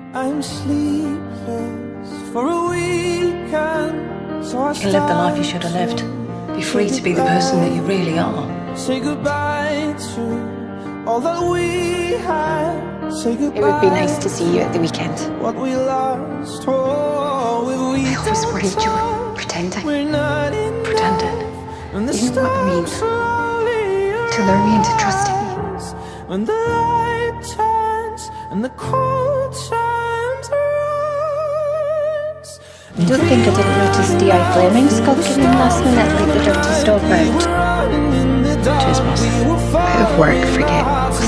I'm sleepless for a weekend, so I You can live the life you should have lived. Be free to be the person that you really are. Say goodbye to all that we had. Say goodbye. It would be nice to see you at the weekend. What we lost, oh, I always worried you were pretending. Pretending. You know what I mean? To lure me into trusting me. When the light turns and the cold times rise. I don't think I didn't notice D.I. Fleming skulking in last minute like the dirty stop out. Cheers, boss. Out of work, forget boss.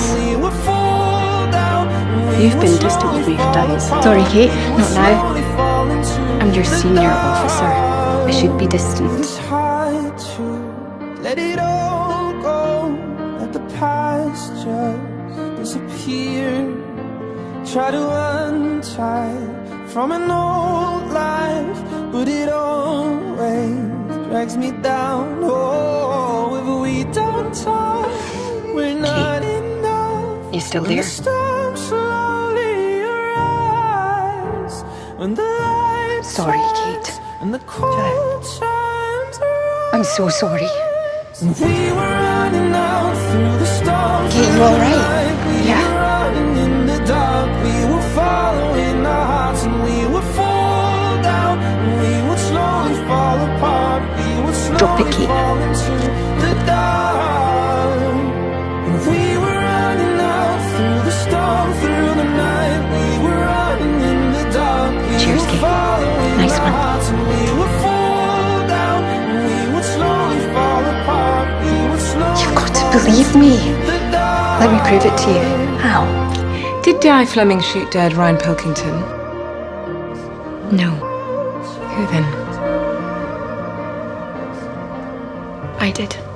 You've been distant with me for days. Sorry, Kate, not now. I'm your senior officer. I should be distant. It's hard to let it all go, let the past just disappear. Try to untie from an old life, but it always drags me down. Oh, if we don't talk, we're not enough. You still When there? the storm slowly arrives, when the lights Sorry, turn Kate. and the cold times arise. I'm so sorry. We were running out through the storm. Kate, you alright? Yeah. Running in the dark, we were following our hearts, and we would fall down, and we would slowly fall apart. We would Drop it, slowly Kate. fall into the dark. And we were running out through the storm, through the night. We were running in the dark. We Cheers, were Kate. following Nice our one. hearts, and we would fall down, and we would slowly fall apart. We would slowly You've got to fall believe into me. the dark. Let me prove it to you. How? Did D.I. Fleming shoot dead Ryan Pilkington? No, Who then? I did.